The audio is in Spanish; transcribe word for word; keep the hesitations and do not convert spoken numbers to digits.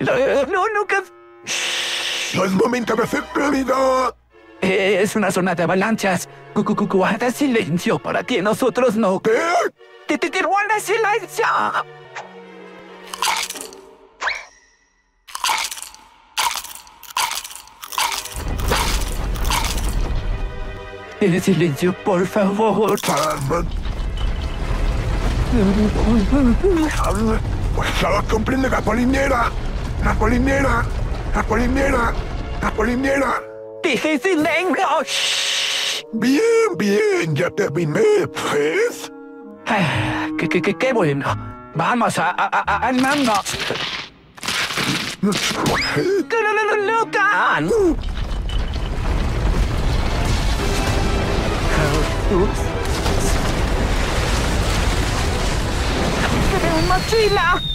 No, no, nunca... ¡No es momento de hacer realidad! Es una zona de avalanchas. Gu- gu- gu- Guarda silencio para que nosotros no... ¿Qué? ¡Te, te, te guarda silencio! Eh, silencio, por favor. Pues comprende la polinera. La polinera. La polinera. La polinera. ¡Dije silencio! Shh. Bien, bien, ya terminé, pues. Ah, qué, qué, qué, qué bueno. Vamos a, a, a, a armarnos. ¡Lucan! ¡Mochila!